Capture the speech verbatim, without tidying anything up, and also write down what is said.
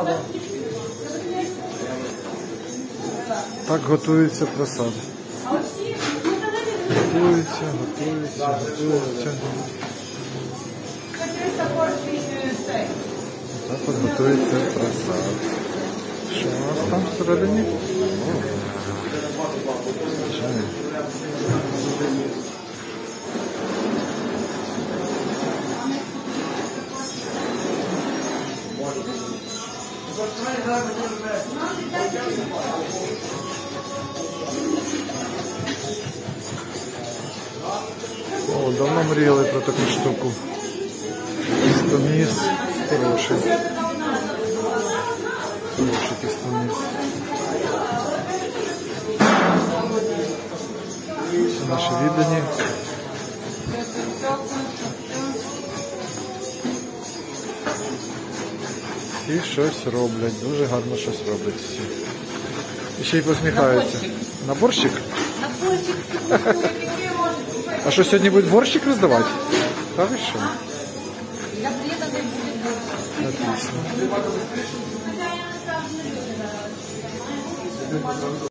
Так готується просад. Готується, готується, готується. Так от готується просад. Що у нас там всередині? О, давно мріяли про таку штуку. Тістоміс хороший. Хороший тістоміс. Це наші віддані. Всі щось роблять, дуже гарно щось роблять всі. І ще й посміхаються. На борщик? На борщик. А що, сьогодні будуть борщик роздавати? Та ви що? Для преданных будет борщик. Отлично.